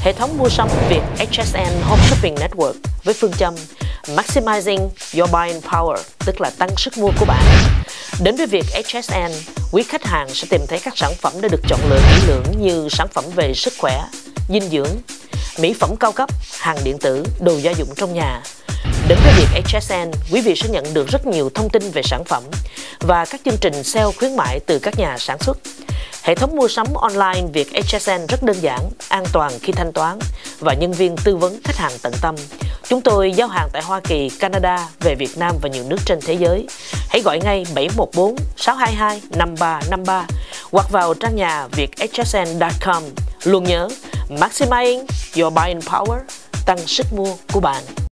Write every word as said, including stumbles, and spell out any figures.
hệ thống mua sắm Việt hát ét en Home Shopping Network với phương châm Maximizing Your Buying Power, tức là tăng sức mua của bạn. Đến với Việt hát ét en, quý khách hàng sẽ tìm thấy các sản phẩm đã được chọn lựa kỹ lưỡng như sản phẩm về sức khỏe, dinh dưỡng, mỹ phẩm cao cấp, hàng điện tử, đồ gia dụng trong nhà. Đến với Việt hát ét en, quý vị sẽ nhận được rất nhiều thông tin về sản phẩm và các chương trình sale khuyến mại từ các nhà sản xuất. Hệ thống mua sắm online Việt hát ét en rất đơn giản, an toàn khi thanh toán và nhân viên tư vấn khách hàng tận tâm. Chúng tôi giao hàng tại Hoa Kỳ, Canada, về Việt Nam và nhiều nước trên thế giới. Hãy gọi ngay bảy một bốn sáu hai hai năm ba năm ba hoặc vào trang nhà việt h s n chấm com. Luôn nhớ, Maximizing Your Buying Power, tăng sức mua của bạn.